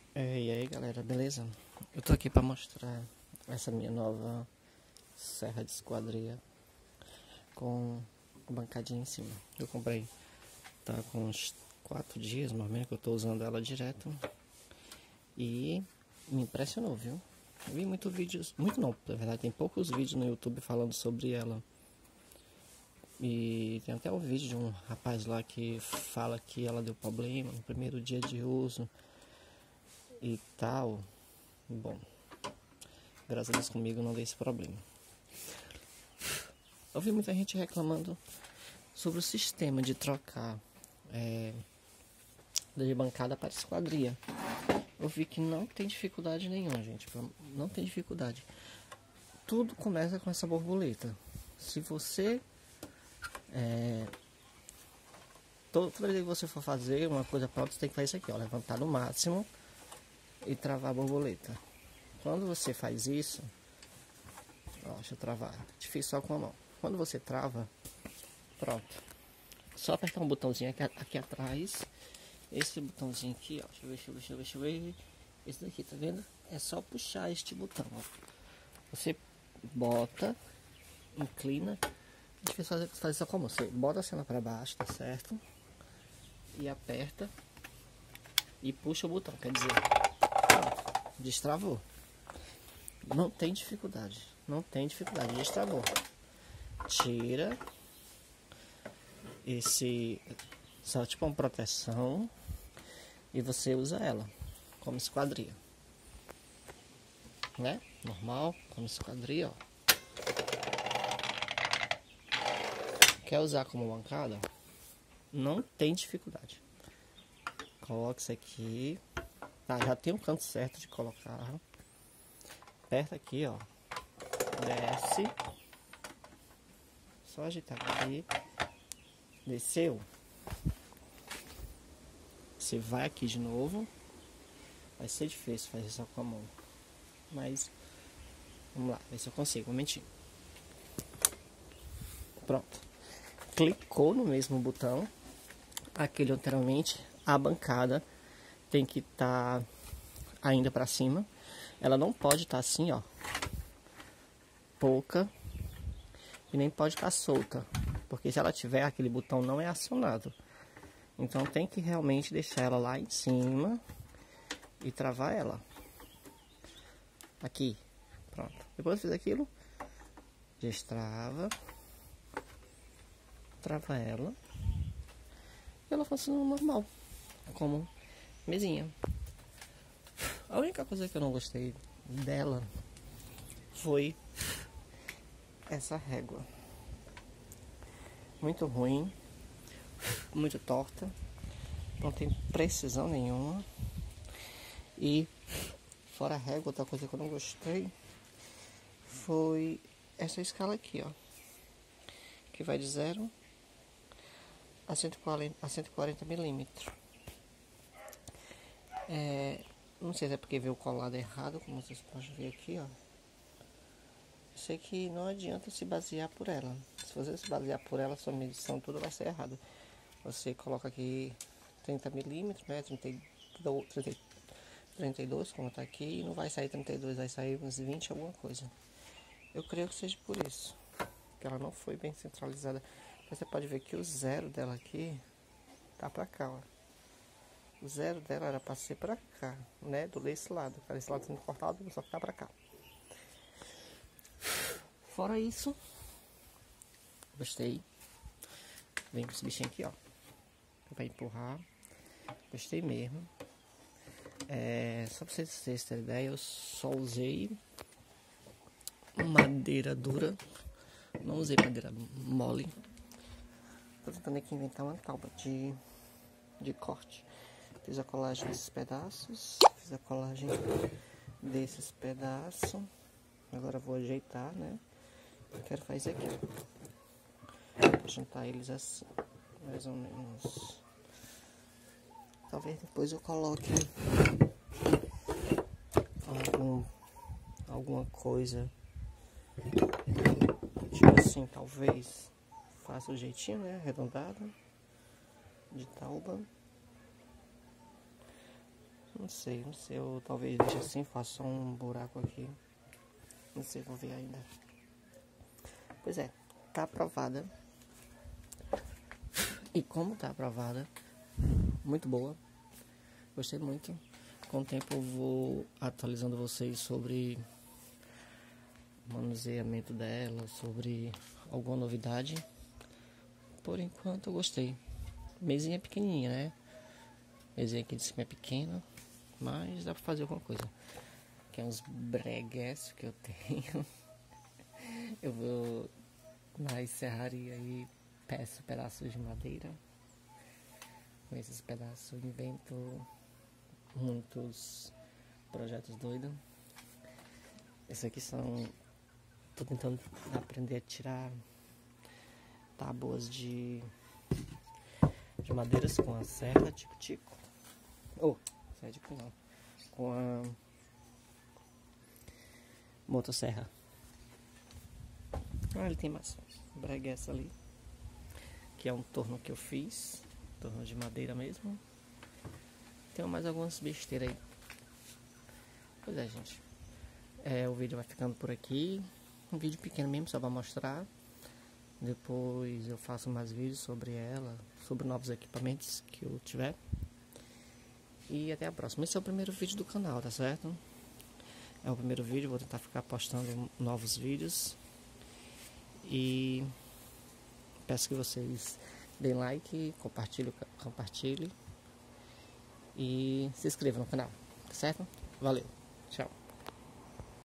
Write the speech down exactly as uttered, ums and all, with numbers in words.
É, e aí galera, beleza? Eu tô aqui pra mostrar essa minha nova serra de esquadria com bancadinha em cima. Eu comprei, tá com uns quatro dias mais ou menos que eu tô usando ela direto e me impressionou, viu? Eu vi muitos vídeos, muito não, na verdade tem poucos vídeos no YouTube falando sobre ela. E tem até um vídeo de um rapaz lá que fala que ela deu problema no primeiro dia de uso e tal. Bom, graças a Deus comigo não deu esse problema. Eu vi muita gente reclamando sobre o sistema de trocar é, de bancada para esquadria. Eu vi que não tem dificuldade nenhuma, gente. Não tem dificuldade. Tudo começa com essa borboleta. Se você é, toda vez que você for fazer uma coisa pronta, você tem que fazer isso aqui, ó, levantar no máximo e travar a borboleta. Quando você faz isso, ó, deixa eu travar, difícil só com a mão. Quando você trava, pronto, só apertar um botãozinho aqui, aqui atrás, esse botãozinho aqui, ó, deixa eu ver, deixa eu ver, deixa eu ver, deixa eu ver, esse daqui, tá vendo? É só puxar este botão, ó. Você bota, inclina, deixa eu fazer, fazer só como, você bota a cena para baixo, tá certo? E aperta e puxa o botão, quer dizer, pronto, destravou. Não tem dificuldade, não tem dificuldade, destravou. Tira esse, só tipo uma proteção e você usa ela como esquadria, né? Normal, como esquadria, ó. Quer usar como bancada? Não tem dificuldade. Coloca isso aqui, tá? Já tem um canto certo de colocar. Aperta aqui, ó. Desce. Só agitar aqui. Desceu. Você vai aqui de novo. Vai ser difícil fazer só com a mão. Mas vamos lá, ver se eu consigo. Um momentinho. Pronto. Clicou no mesmo botão. Aqui lateralmente a bancada tem que estar tá ainda para cima. Ela não pode estar tá assim, ó, pouca, e nem pode estar tá solta, porque se ela tiver, aquele botão não é acionado. Então tem que realmente deixar ela lá em cima e travar ela aqui. Pronto, depois de fazer aquilo, destrava, trava ela e ela funciona normal, como mesinha. A única coisa que eu não gostei dela foi essa régua. Muito ruim, muito torta, não tem precisão nenhuma. E fora a régua, outra coisa que eu não gostei foi essa escala aqui, ó, que vai de zero a cento e quarenta milímetros. É, não sei se é porque veio colado errado, como vocês podem ver aqui, ó. Sei que não adianta se basear por ela. Se você se basear por ela, sua medição toda vai ser errada. Você coloca aqui trinta milímetros, né? trinta e dois, trinta, trinta e dois, como tá aqui, e não vai sair trinta e dois, vai sair uns vinte, alguma coisa. Eu creio que seja por isso, que ela não foi bem centralizada. Você pode ver que o zero dela aqui tá pra cá, ó. O zero dela era pra ser pra cá, né? Do desse lado. Esse lado sendo cortado, só que tá pra cá. Fora isso, gostei. Vem com esse bichinho aqui, ó. Pra empurrar. Gostei mesmo. É, só pra vocês terem ideia, eu só usei madeira dura. Não usei madeira mole. Tô tentando aqui inventar uma tábua de, de corte. Fiz a colagem desses pedaços. Fiz a colagem desses pedaços. Agora vou ajeitar, né? Eu quero fazer aqui. Vou juntar eles assim. Mais ou menos. Talvez depois eu coloque algum, alguma coisa. Tipo assim, talvez. Faça o jeitinho, né? Arredondado. De tauba. sei, não sei. Eu talvez deixe assim, faça um buraco aqui. Não sei, vou ver ainda. Pois é, tá aprovada. E como tá aprovada, muito boa. Gostei muito. Com o tempo eu vou atualizando vocês sobre o manuseamento dela, sobre alguma novidade. Por enquanto eu gostei. Mesinha pequenininha, né? Mesinha aqui de cima é pequena, mas dá pra fazer alguma coisa. Aqui é uns bregues que eu tenho. Eu vou na serraria e peço pedaços de madeira. Com esses pedaços eu invento muitos projetos doidos. Esses aqui são... Tô tentando aprender a tirar tábuas de, de madeiras com a serra tico-tico. Oh, serra tico não. Com a motosserra. Ah, ele tem mais breguessa ali. Que é um torno que eu fiz. Torno de madeira mesmo. Tem mais algumas besteiras aí. Pois é, gente. É, o vídeo vai ficando por aqui. Um vídeo pequeno mesmo, só pra mostrar. Depois eu faço mais vídeos sobre ela, sobre novos equipamentos que eu tiver. E até a próxima. Esse é o primeiro vídeo do canal, tá certo? É o primeiro vídeo, vou tentar ficar postando novos vídeos. E peço que vocês deem like, compartilhem, compartilhem e se inscrevam no canal, tá certo? Valeu!